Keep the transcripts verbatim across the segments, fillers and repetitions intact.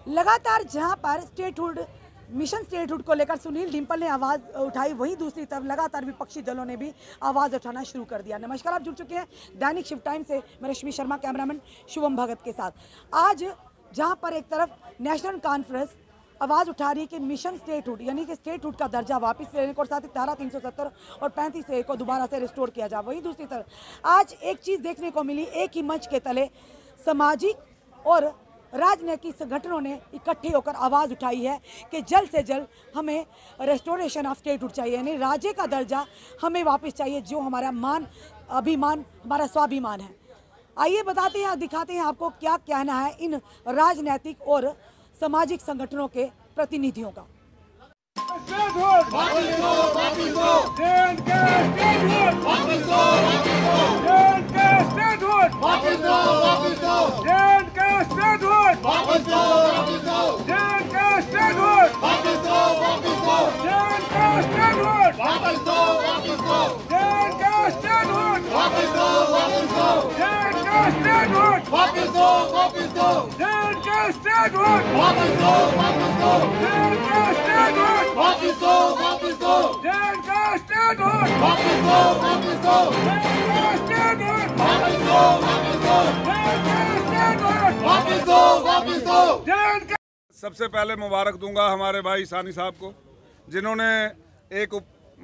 लगातार जहां पर स्टेटहुड मिशन स्टेटहुड को लेकर सुनील डिम्पल ने आवाज उठाई, वहीं दूसरी तरफ लगातार विपक्षी दलों ने भी आवाज उठाना शुरू कर दिया। नमस्कार, आप जुड़ चुके हैं दैनिक शिफ्ट टाइम से, मैं रश्मि शर्मा, कैमरामैन शुभम भगत के साथ। आज जहां पर एक तरफ नेशनल कॉन्फ्रेंस आवाज़ उठा रही है कि मिशन स्टेटहुड यानी कि स्टेटहुड का दर्जा वापस लेने को और साथ ही धारा तीन सौ सत्तर और पैंतीस ए को दोबारा से रिस्टोर किया जाए, वहीं दूसरी तरफ आज एक चीज़ देखने को मिली, एक ही मंच के तले सामाजिक और राजनीतिक संगठनों ने इकट्ठे होकर आवाज़ उठाई है कि जल्द से जल्द हमें रेस्टोरेशन ऑफ स्टेटहुड चाहिए, यानी राज्य का दर्जा हमें वापस चाहिए, जो हमारा मान अभिमान हमारा स्वाभिमान है। आइए बताते हैं, दिखाते हैं आपको क्या कहना है इन राजनीतिक और सामाजिक संगठनों के प्रतिनिधियों का। सबसे पहले मुबारक दूंगा हमारे भाई सानी साहब को, जिन्होंने एक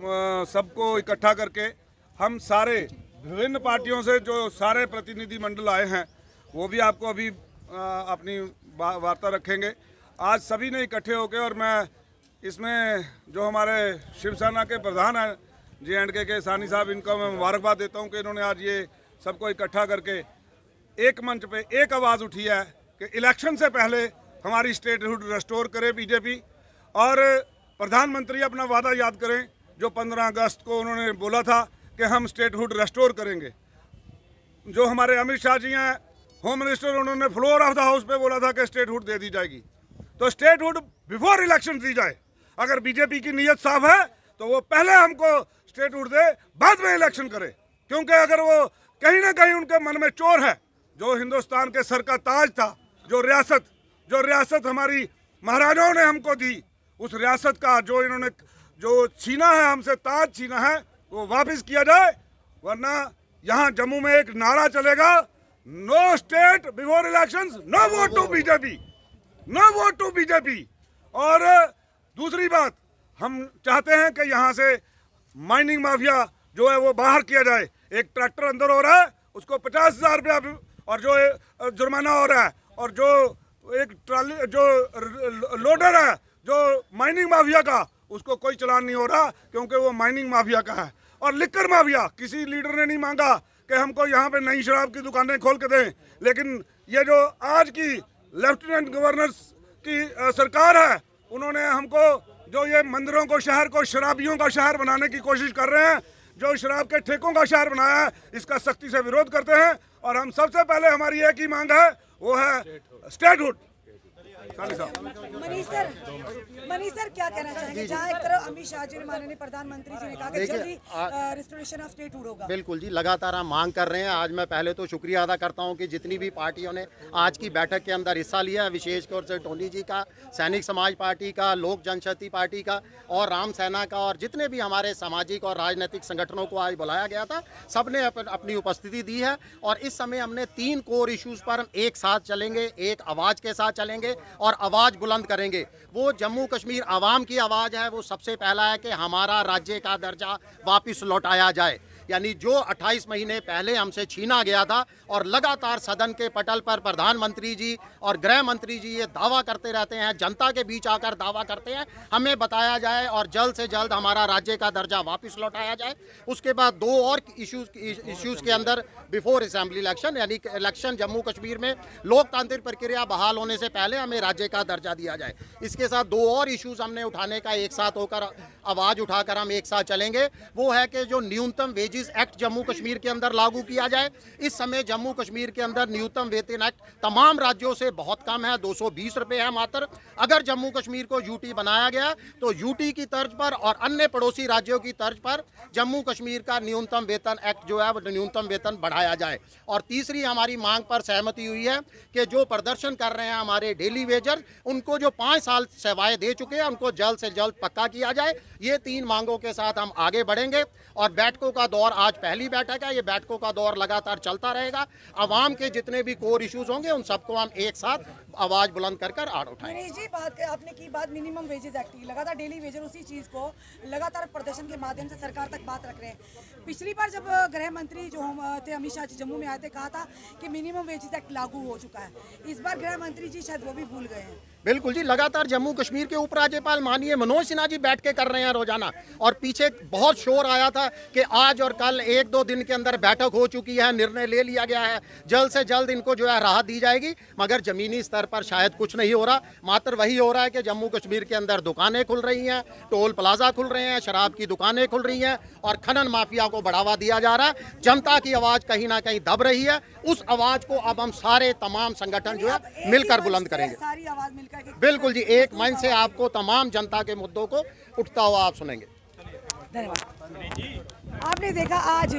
सबको इकट्ठा करके हम सारे विभिन्न पार्टियों से जो सारे प्रतिनिधि मंडल आए हैं वो भी आपको अभी आ, अपनी वार्ता रखेंगे। आज सभी ने इकट्ठे होकर, और मैं इसमें जो हमारे शिवसेना के प्रधान हैं जे एंड के के सानी साहब, इनको मैं मुबारकबाद देता हूं कि इन्होंने आज ये सबको इकट्ठा करके एक मंच पे एक आवाज़ उठी है कि इलेक्शन से पहले हमारी स्टेटहुड रेस्टोर करे बीजेपी, और प्रधानमंत्री अपना वादा याद करें जो पंद्रह अगस्त को उन्होंने बोला था कि हम स्टेटहुड रेस्टोर करेंगे। जो हमारे अमित शाह जी हैं होम मिनिस्टर, उन्होंने फ्लोर ऑफ द हाउस पे बोला था कि स्टेटहुड दे दी जाएगी, तो स्टेटहुड बिफोर इलेक्शन दी जाए। अगर बीजेपी की नीयत साफ है तो वो पहले हमको स्टेटहुड दे, बाद में इलेक्शन करे, क्योंकि अगर वो कहीं ना कहीं उनके मन में चोर है, जो हिंदुस्तान के सर का ताज था, जो रियासत जो रियासत हमारी महाराजाओं ने हमको दी, उस रियासत का जो इन्होंने जो छीना है हमसे, ताज छीना है, वो वापस किया जाए। वरना यहाँ जम्मू में एक नारा चलेगा, no state before elections, no vote to BJP, no vote to BJP. और दूसरी बात, हम चाहते हैं कि यहाँ से माइनिंग माफिया जो है वो बाहर किया जाए। एक ट्रैक्टर अंदर हो रहा है, उसको पचास हजार रुपया और जो जुर्माना हो रहा है, और जो एक ट्राली जो लोडर है जो माइनिंग माफिया का, उसको कोई चालान नहीं हो रहा, क्योंकि वो माइनिंग माफिया का है। और लिक्कर माफिया, किसी लीडर ने नहीं मांगा कि हमको यहाँ पे नई शराब की दुकानें खोल के दें, लेकिन ये जो आज की लेफ्टिनेंट गवर्नर की सरकार है, उन्होंने हमको जो ये मंदिरों को, शहर को शराबियों का शहर बनाने की कोशिश कर रहे हैं, जो शराब के ठेकों का शहर बनाया है, इसका सख्ती से विरोध करते हैं। और हम सबसे पहले, हमारी एक ही मांग है, वो है statehood. Manish sir, Manish sir क्या कहना चाहेंगे? जहाँ एक तरफ अमित शाह जी ने, माननीय प्रधानमंत्री जी ने कहा कि जल्दी रेस्टोरेशन ऑफ स्टेटहुड होगा। बिल्कुल जी, लगातार हम मांग कर रहे हैं। आज मैं पहले तो शुक्रिया अदा करता हूं कि जितनी भी पार्टियों ने आज की बैठक के अंदर हिस्सा लिया है, विशेष तौर से टोनी जी का, सैनिक समाज पार्टी का, लोक जनशक्ति पार्टी का और राम सेना का, और जितने भी हमारे सामाजिक और राजनीतिक संगठनों को आज बुलाया गया था, सब ने अप, अपनी उपस्थिति दी है। और इस समय हमने तीन कोर इश्यूज़ पर हम एक साथ चलेंगे, एक आवाज़ के साथ चलेंगे और आवाज़ बुलंद करेंगे। वो जम्मू कश्मीर आवाम की आवाज़ है, वो सबसे पहला है कि हमारा राज्य का दर्जा वापस लौटाया जाए, यानी जो अट्ठाईस महीने पहले हमसे छीना गया था। और लगातार सदन के पटल पर प्रधानमंत्री जी और गृह मंत्री जी ये दावा करते रहते हैं, जनता के बीच आकर दावा करते हैं, हमें बताया जाए और जल्द से जल्द हमारा राज्य का दर्जा वापस लौटाया जाए। उसके बाद दो और इश्यूज इश्यूज़ के अंदर बिफोर असेंबली इलेक्शन, यानी इलेक्शन जम्मू कश्मीर में लोकतांत्रिक प्रक्रिया बहाल होने से पहले हमें राज्य का दर्जा दिया जाए। इसके साथ दो और इश्यूज़ हमने उठाने का, एक साथ होकर आवाज़ उठाकर हम एक साथ चलेंगे। वो है कि जो न्यूनतम wage wages act Jammu Kashmir के अंदर लागू किया जाए। इस समय जम्मू कश्मीर के अंदर न्यूनतम वेतन एक्ट तमाम राज्यों से बहुत कम है, दो सौ बीस रुपये है मात्र। अगर जम्मू कश्मीर को यूटी बनाया गया तो यूटी की तर्ज पर और अन्य पड़ोसी राज्यों की तर्ज पर जम्मू कश्मीर का न्यूनतम वेतन एक्ट जो है वो न्यूनतम वेतन बढ़ाया जाए। और तीसरी हमारी मांग पर सहमति हुई है कि जो प्रदर्शन कर रहे हैं हमारे डेली वेजर, उनको जो पाँच साल सेवाएं दे चुके हैं उनको जल्द से जल्द पक्का किया जाए। ये तीन मांगों के साथ हम आगे बढ़ेंगे और बैठकों का दौर आज पहली बैठक है, ये बैठकों का दौर लगातार चलता रहेगा। आवाम के जितने भी कोर इश्यूज होंगे उन सबको हम एक साथ आवाज बुलंद कर कर आड़ उठाएंगे। दिनेश जी, बात आपने की बात मिनिमम वेजेस एक्ट की, लगातार डेली वेजर उसी चीज़ को लगातार प्रदर्शन के माध्यम से सरकार तक बात रख रहे हैं। पिछली बार जब गृह मंत्री जो हम थे अमित शाह जी जम्मू में आए थे, कहा था कि मिनिमम वेजेस एक्ट लागू हो चुका है। इस बार गृह मंत्री जी शायद वो भी भूल गए हैं। बिल्कुल जी, लगातार जम्मू कश्मीर के उपराज्यपाल माननीय मनोज सिन्हा जी बैठ के कर रहे हैं रोजाना, और पीछे बहुत शोर आया था कि आज और कल एक दो दिन के अंदर बैठक हो चुकी है, निर्णय ले लिया गया है, जल्द से जल्द इनको जो है राहत दी जाएगी। मगर जमीनी स्तर पर शायद कुछ नहीं हो रहा, मात्र वही हो रहा है कि जम्मू कश्मीर के अंदर दुकानें खुल रही हैं, टोल प्लाजा खुल रहे हैं, शराब की दुकानें खुल रही हैं और खनन माफिया को बढ़ावा दिया जा रहा है। जनता की आवाज़ कहीं ना कहीं दब रही है, उस आवाज़ को अब हम सारे तमाम संगठन जो है मिलकर बुलंद करेंगे। सारी आवाज़ मिलकर बिल्कुल जी, एक मंच से आपको तमाम जनता के मुद्दों को उठता हुआ आप सुनेंगे। धन्यवाद। आपने देखा आज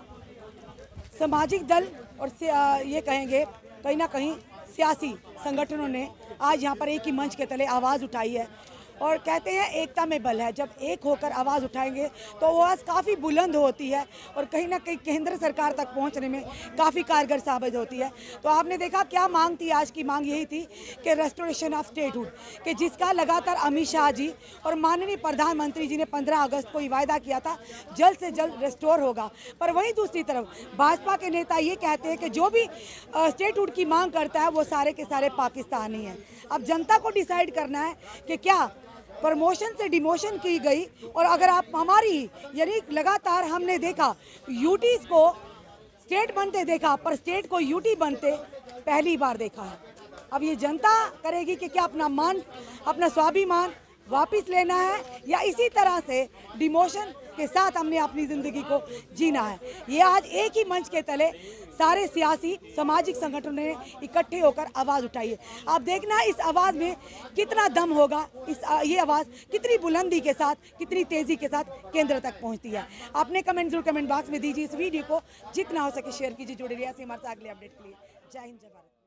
सामाजिक दल और ये कहेंगे कहीं ना कहीं सियासी संगठनों ने आज यहाँ पर एक ही मंच के तले आवाज़ उठाई है और कहते हैं एकता में बल है। जब एक होकर आवाज़ उठाएंगे तो आवाज़ काफ़ी बुलंद होती है और कहीं ना कहीं केंद्र सरकार तक पहुंचने में काफ़ी कारगर साबित होती है। तो आपने देखा क्या मांग थी, आज की मांग यही थी कि रेस्टोरेशन ऑफ स्टेटहुड, कि जिसका लगातार अमित शाह जी और माननीय प्रधानमंत्री जी ने पंद्रह अगस्त को ही वायदा किया था जल्द से जल्द रेस्टोर होगा। पर वहीं दूसरी तरफ भाजपा के नेता ये कहते हैं कि जो भी स्टेटहुड की मांग करता है वो सारे के सारे पाकिस्तानी हैं। अब जनता को डिसाइड करना है कि क्या प्रमोशन से डिमोशन की गई, और अगर आप हमारी यानी लगातार हमने देखा यूटीज को स्टेट बनते देखा पर स्टेट को यूटी बनते पहली बार देखा है। अब ये जनता करेगी कि क्या अपना मान अपना स्वाभिमान वापस लेना है या इसी तरह से डिमोशन के साथ हमने अपनी ज़िंदगी को जीना है। ये आज एक ही मंच के तले सारे सियासी सामाजिक संगठनों ने इकट्ठे होकर आवाज़ उठाई है। आप देखना इस आवाज़ में कितना दम होगा, इस ये आवाज़ कितनी बुलंदी के साथ कितनी तेज़ी के साथ केंद्र तक पहुंचती है। आपने कमेंट जरूर कमेंट बॉक्स में दीजिए। इस वीडियो को जितना हो सके शेयर कीजिए। जुड़े रहिए हमारे साथ अगले अपडेट के लिए। जय हिंद, जय भारत।